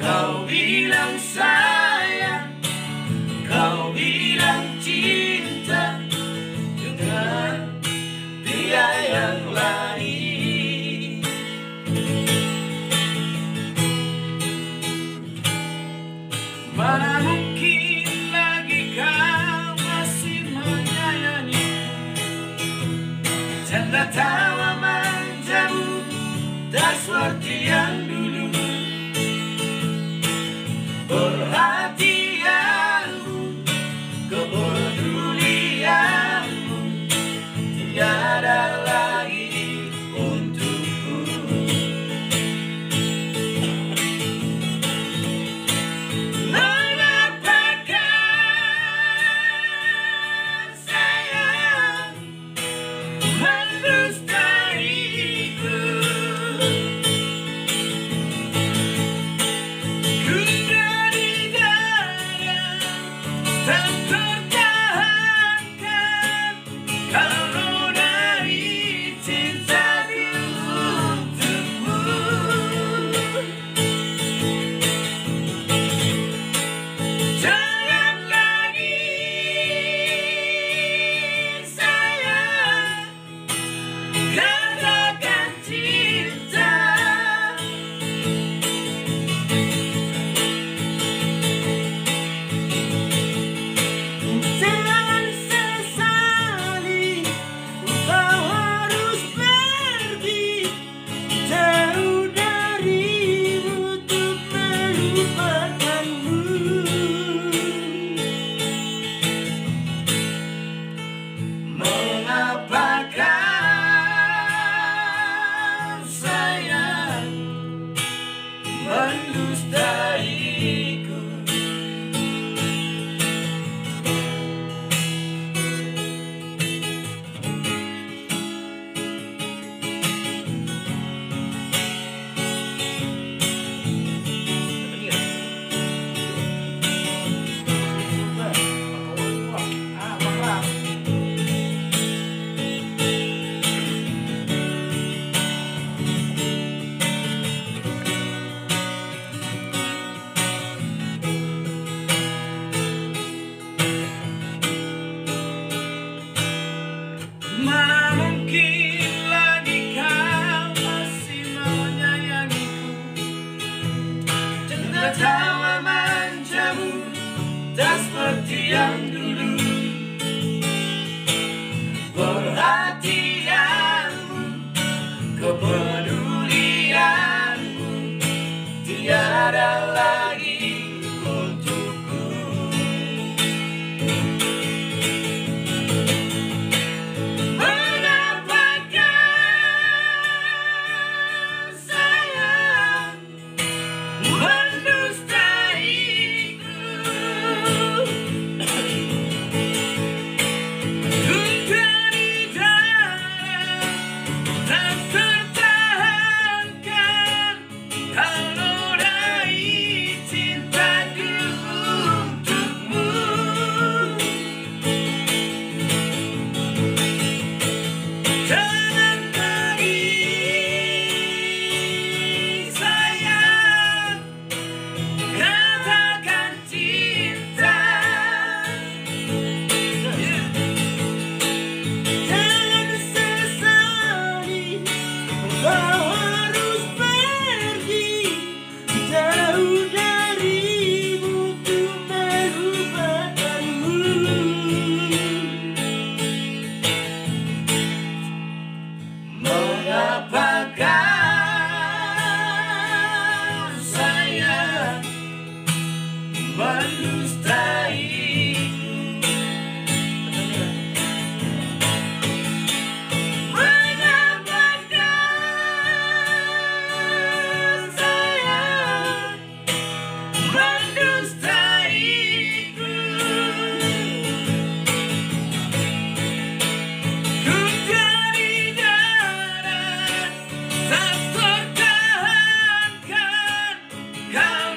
Kau bilang sayang, kau bilang cinta dengan dia yang lain. Mana mungkin lagi kau masih menyayangi, canda tawa manjamu tak seperti yang dulu. Perhatianmu, kepedulianmu tiada lagi untukku. Mengapakah sayang mendustaiku? Tak tertahankan kalau dari cintaku untukmu. Jangan lagi sayang katakan cinta. Mengapakah sayang mendustaiku? Mana mungkin lagi kau masih menyayangiku, canda tawa manjamu tak seperti yang dulu. Perhatianmu, kepedulianmu tiada lagi untukku. Mengapakah sayang mendustaiku? Mengapakah sayang mendustaiku? Ku jadi darah tak tertahankan.